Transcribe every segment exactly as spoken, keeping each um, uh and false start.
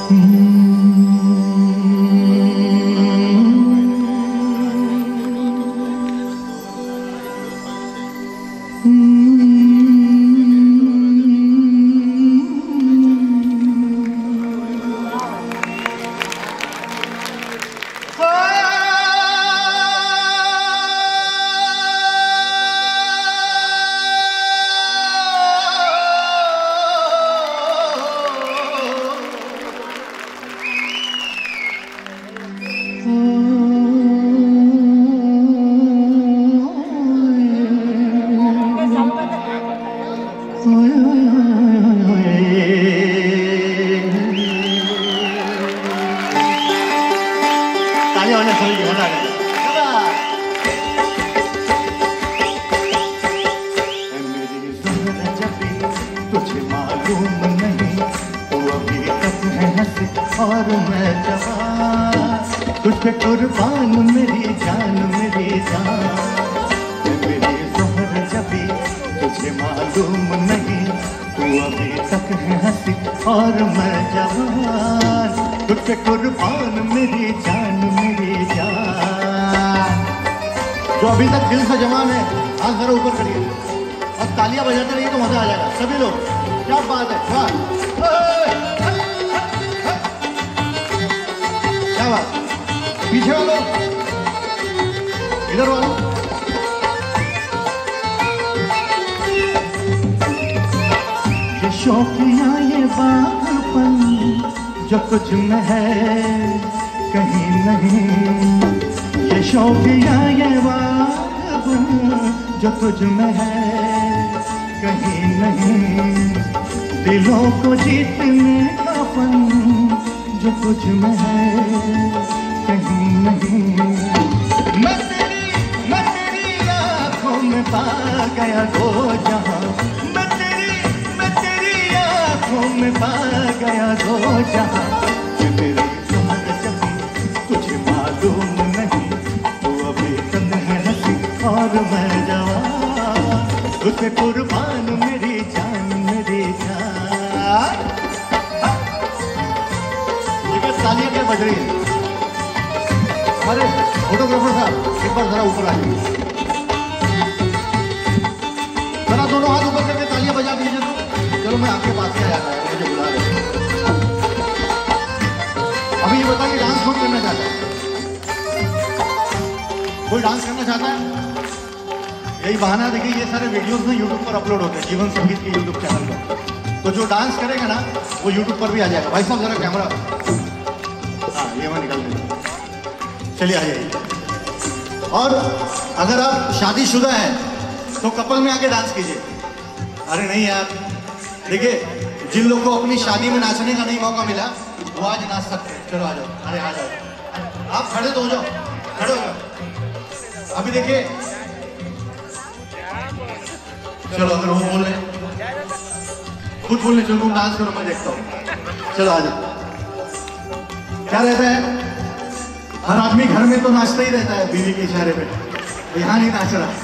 तुझे मालूम नहीं तू अभी तक है हंसी और मैं जवान, तुझ पे कुर्बान मेरी जान मेरी जान। मेरी ज़ोहर जबी तुझे मालूम नहीं तू अभी तक है हंसी और मैं जवान, तुझ पे कुर्बान मेरी जान मेरी जान। जो अभी तक दिल से जवान है हाथ जरा ऊपर करिए और तालियां बजाते रहिए तो मजा आ जाएगा सभी लोग। क्या बात है, वाह क्या बात। पीछे वालों इधर वालों ये शौकिया ये बागपन जो तुझ में है कहीं नहीं, ये शौकिया ये बागपन जो तुझ में है कहीं नहीं, दिलों को जीतने का फन जो तुझ में है कहीं नहीं। मैं तेरी मैं तेरी आँखों में पा गया दो जहां, मैं तेरी मैं तेरी आँखों में पा गया दो जहां। ये मेरी ज़ोहर जबी तुझे मालूम नहीं तू अभी तक है हंसी और मैं जवान, तुझे कुर्बान मेरी जान मेरी जान। देखिए तालियां क्या बज रही है। हमारे फोटोग्राफर साहब एक बार जरा ऊपर आइए, जरा दोनों हाथ ऊपर करके तालियां बजा दीजिए। तो चलो मैं आपके पास ही आ जाता है, मुझे बुला रहे। अभी ये बताइए डांस कौन करना चाहता है? कोई डांस करना चाहता है? यही बहाना। देखिए ये सारे वीडियोस ना यूट्यूब पर अपलोड होते हैं, जीवन संगीत के यूट्यूब चैनल पर। तो जो डांस करेगा ना वो यूट्यूब पर भी आ जाएगा। भाई साहब जरा कैमरा, हाँ ये मैं निकाल दूँगा। चलिए आ जाइए। और अगर आप शादीशुदा हैं तो कपल में आके डांस कीजिए। अरे नहीं यार, देखिए जिन लोग को अपनी शादी में नाचने का नहीं मौका मिला वो आज नाच सकते हैं। चलो आ जाओ, अरे आ जाओ, आप खड़े तो हो जाओ, खड़े हो जाओ। अभी देखिए चलो अगर वो बोल रहे खुद बोलने चलो तुम डांस करो मैं देखता हूँ। चलो आ जाओ। क्या रहता है, हर आदमी घर में तो नाचता ही रहता है बीवी के इशारे पे, यहाँ नहीं नाच रहा।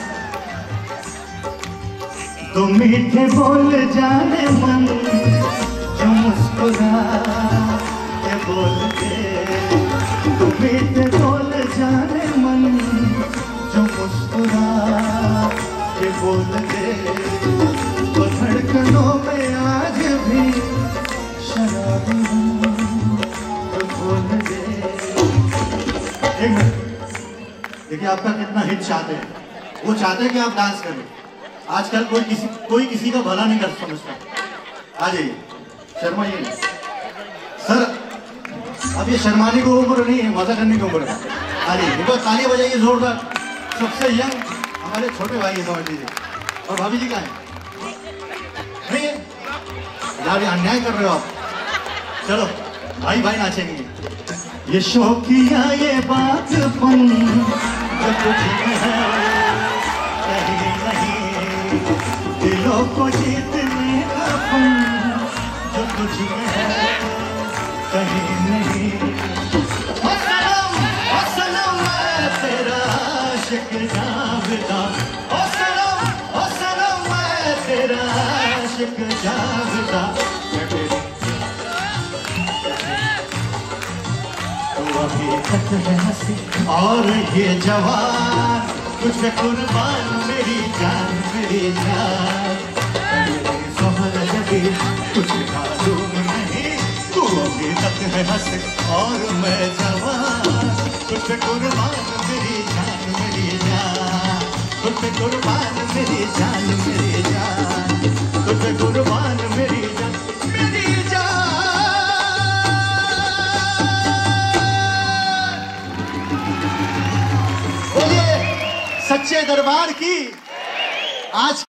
तो मीठे बोल जाने मन जो मुस्कुरा के बोल दे, तो मीठे बोल जाने मन जो मुस्कुरा के बोल दे, तो धड़कनों में आज भी शराबी तो बोल दे। एक मिनट, देखिए आपका कितना हिट चाहते हैं, वो चाहते हैं कि आप डांस करें। आजकल कोई किसी कोई किसी का भला नहीं कर समझता। आ जाइए, शर्माइए सर, अब ये शर्माने की उम्र नहीं है, मजा करने की उम्र है। आ जाइए, एक बार ताली बजाइए जोरदार। सबसे यंग हमारे छोटे भाई है समझ लीजिए। और भाभी जी का है नहीं है यार, ये अन्याय कर रहे हो आप। चलो भाई भाई नाचेंगे। ये शौकिया ये बागपन जो तुझ में है कहीं नहीं, दिलों को जीतने का फन जो तुझ में है कहीं नहीं। ओ सनम ओ सनम मैं तेरा आशिक जावेदा, ओ सनम ओ सनम मैं तेरा आशिक जावेदा। अभी तक है हंसी और ये जवान, तुझ पे कुर्बान मेरी जान मेरी जान। सोहर जबी कुछ मालूम नहीं, तू अभी तक है हंसी और मैं जवान, तुझ पे कुर्बान मेरी जान मेरी जान, तुझ पे कुर्बान मेरी जान मेरी जान, तुझ पे कुर्बान मेरी जान मेरी जान। बोलिए सच्चे दरबार की आज